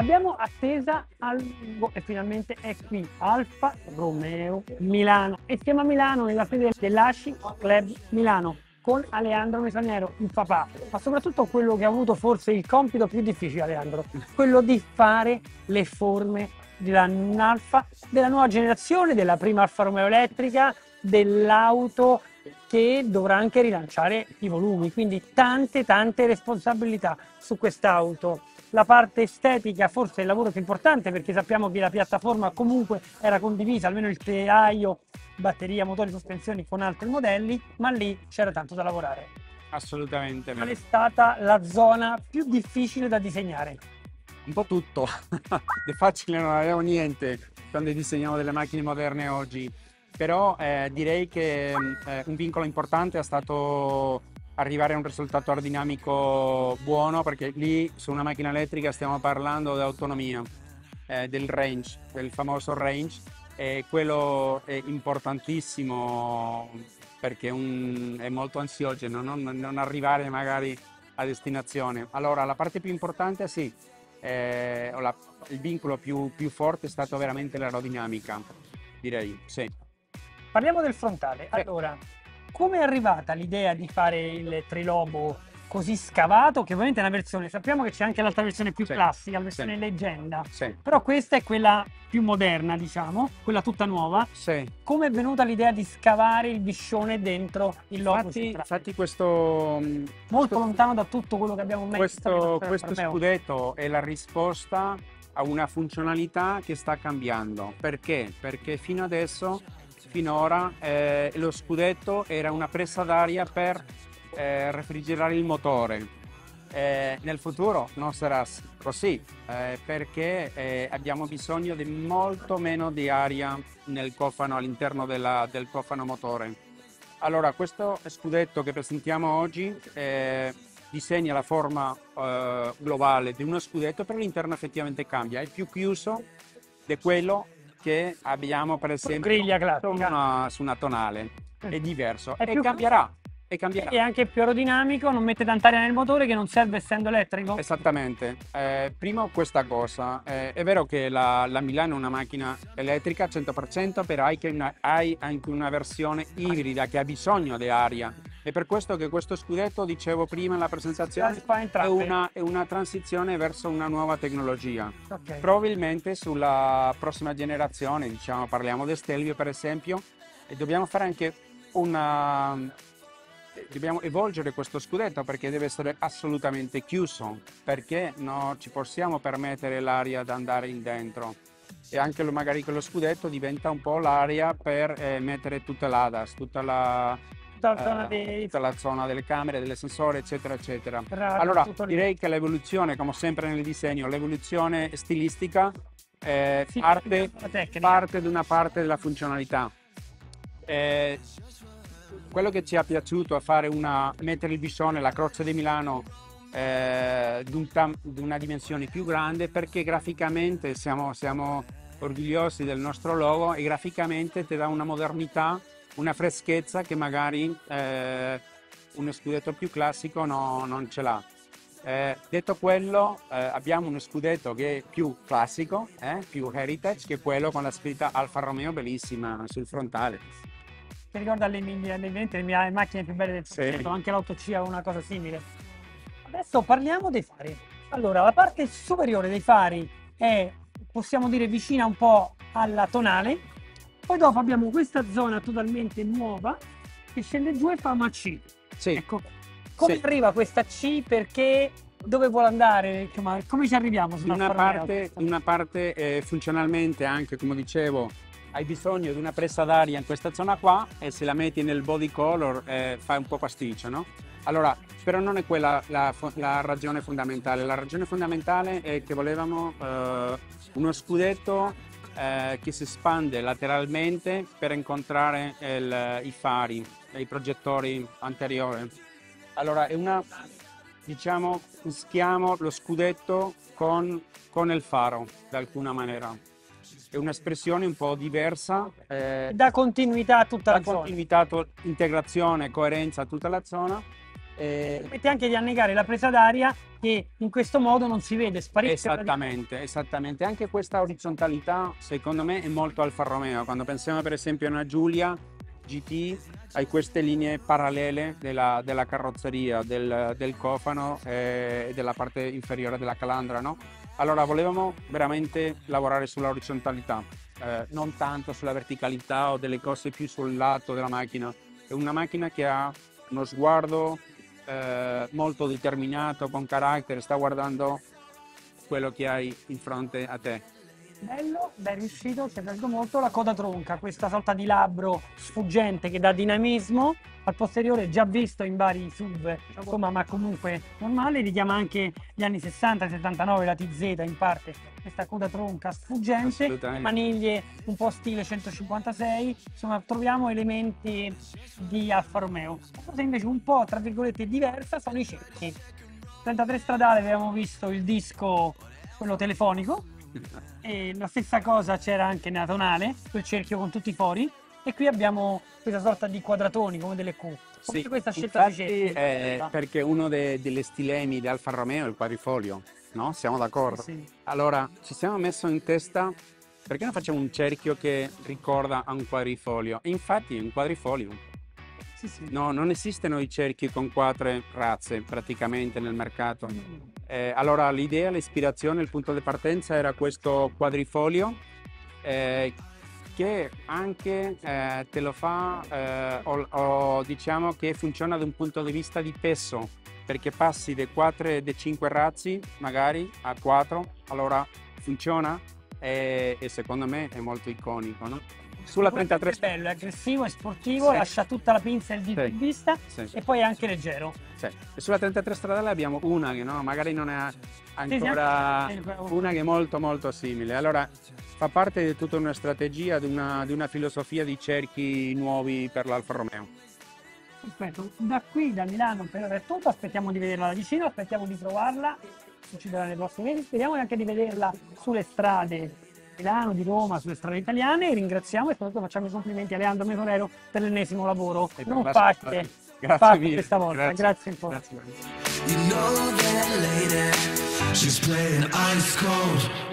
L'abbiamo attesa a lungo e finalmente è qui, Alfa Romeo Milano. E siamo a Milano nella sede dell'ASCI Club Milano con Aleandro Mesaniero, il papà, ma soprattutto quello che ha avuto forse il compito più difficile, Aleandro, quello di fare le forme della Alfa, della nuova generazione, della prima Alfa Romeo elettrica, dell'auto che dovrà anche rilanciare i volumi, quindi tante responsabilità su quest'auto. La parte estetica forse è il lavoro più importante, perché sappiamo che la piattaforma comunque era condivisa, almeno il telaio, batteria, motori, sospensioni con altri modelli, ma lì c'era tanto da lavorare. Assolutamente. Qual è stata la zona più difficile da disegnare? Un po' tutto. Di facile non avevo niente quando disegniamo delle macchine moderne oggi, però direi che un vincolo importante è stato arrivare a un risultato aerodinamico buono, perché lì su una macchina elettrica stiamo parlando di autonomia, del range, del famoso range, e quello è importantissimo perché è molto ansiogeno non arrivare magari a destinazione. Allora, la parte più importante sì, il vincolo più forte è stato veramente l'aerodinamica, direi, sì. Parliamo del frontale. Sì. Allora, come è arrivata l'idea di fare il trilobo così scavato? Che ovviamente è una versione, sappiamo che c'è anche l'altra versione più Sì, classica, la versione sì, leggenda, sì, però questa è quella più moderna, diciamo, quella tutta nuova. sì. Come è venuta l'idea di scavare il biscione dentro il logo centrale? Infatti questo, Molto lontano da tutto quello che abbiamo mai visto questo scudetto è la risposta a una funzionalità che sta cambiando. Perché? Perché finora, lo scudetto era una presa d'aria per refrigerare il motore. Nel futuro non sarà così, perché abbiamo bisogno di molto meno di aria nel cofano, all'interno del cofano motore. Allora, questo scudetto che presentiamo oggi disegna la forma globale di uno scudetto, però l'interno effettivamente cambia, è più chiuso di quello che abbiamo per esempio griglia classica. su una tonale, è diverso È e più cambierà. e anche più aerodinamico, non mette tanta aria nel motore, che non serve essendo elettrico. Esattamente. Prima questa cosa, è vero che la Milano è una macchina elettrica al 100%, però hai anche una versione ibrida che ha bisogno di aria. È per questo che questo scudetto, dicevo prima nella presentazione, è una transizione verso una nuova tecnologia. Okay. Probabilmente sulla prossima generazione, diciamo, parliamo di Stelvio per esempio, e dobbiamo fare anche dobbiamo evolvere questo scudetto, perché deve essere assolutamente chiuso, perché non ci possiamo permettere l'aria ad andare in dentro, e anche magari che lo scudetto diventa un po' l'aria per mettere tutta l'ADAS, tutta la zona delle camere, delle sensori, eccetera eccetera. Allora direi che l'evoluzione, come sempre nel disegno, l'evoluzione stilistica parte da una parte della funzionalità. Quello che ci è piaciuto è mettere il biscione, la Croce di Milano, di una dimensione più grande, perché graficamente siamo orgogliosi del nostro logo, e graficamente ti dà una modernità, una freschezza che magari uno scudetto più classico non ce l'ha. Detto quello, abbiamo uno scudetto che è più classico, più heritage, che è quello con la scritta Alfa Romeo bellissima sul frontale. Che ricorda le mie macchine più belle del Sì. circuito, anche l'8C ha una cosa simile. Adesso parliamo dei fari. Allora, la parte superiore dei fari è, possiamo dire, vicina un po' alla tonale, poi dopo abbiamo questa zona totalmente nuova che scende giù e fa una C. Sì. Ecco, come Sì. arriva questa C? Perché? Dove vuole andare? Come ci arriviamo? Una parte funzionalmente, anche come dicevo, hai bisogno di una presa d'aria in questa zona qua, e se la metti nel body color fai un po' pasticcio, no? Allora, però non è quella la ragione fondamentale. La ragione fondamentale è che volevamo uno scudetto che si espande lateralmente per incontrare i fari e i progettori anteriori. Allora, diciamo, mischiamo lo scudetto con il faro, di alcuna maniera. È un'espressione un po' diversa. Da continuità a tutta la zona. Continuità, integrazione, coerenza a tutta la zona. Permette anche di annegare la presa d'aria che in questo modo non si vede, sparisce. Esattamente. Anche questa orizzontalità, secondo me, è molto Alfa Romeo. Quando pensiamo per esempio a una Giulia GT, hai queste linee parallele della carrozzeria, del cofano e della parte inferiore della calandra, no? Allora volevamo veramente lavorare sulla orizzontalità, non tanto sulla verticalità o delle cose più sul lato della macchina. È una macchina che ha uno sguardo molto determinato, con carattere, sta guardando quello che hai in fronte a te. Bello, ben riuscito, ci è piaciuto molto. La coda tronca, questa sorta di labbro sfuggente che dà dinamismo al posteriore, già visto in vari SUV, insomma, ma comunque normale, richiama anche gli anni 60 e 79, la TZ in parte, questa coda tronca sfuggente, maniglie un po' stile 156, insomma troviamo elementi di Alfa Romeo. La cosa invece un po' tra virgolette diversa sono i cerchi. 33 stradale avevamo visto il disco, quello telefonico, e la stessa cosa c'era anche nella tonale, quel cerchio con tutti i fori, e qui abbiamo questa sorta di quadratoni come delle Q. Sì, questa scelta infatti perché uno degli stilemi di Alfa Romeo è il quadrifoglio, no? Siamo d'accordo? Sì. Allora ci siamo messo in testa perché non facciamo un cerchio che ricorda a un quadrifoglio. E infatti è un quadrifoglio. Sì. No, non esistono i cerchi con 4 razze praticamente nel mercato. Allora l'idea, l'ispirazione, il punto di partenza era questo quadrifoglio che anche te lo fa, o diciamo che funziona da un punto di vista di peso, perché passi dai 4 e dai 5 razzi magari a 4, allora funziona e secondo me è molto iconico, no? Sulla 33 è bello, è aggressivo, è sportivo, sì, lascia tutta la pinza e il dito in vista, e poi è anche leggero. Sì. E sulla 33 stradale abbiamo una che no, magari non è ancora una che è molto simile. Allora fa parte di tutta una strategia, di una filosofia di cerchi nuovi per l'Alfa Romeo. Perfetto, da qui da Milano per ora è tutto, aspettiamo di vederla da vicino, aspettiamo di provarla, succederà nei prossimi mesi, speriamo anche di vederla sulle strade di Milano, di Roma, sulle strade italiane, e ringraziamo e soprattutto facciamo i complimenti a Leandro Mesorero per l'ennesimo lavoro, non facile, fatto questa volta, grazie ancora. Grazie.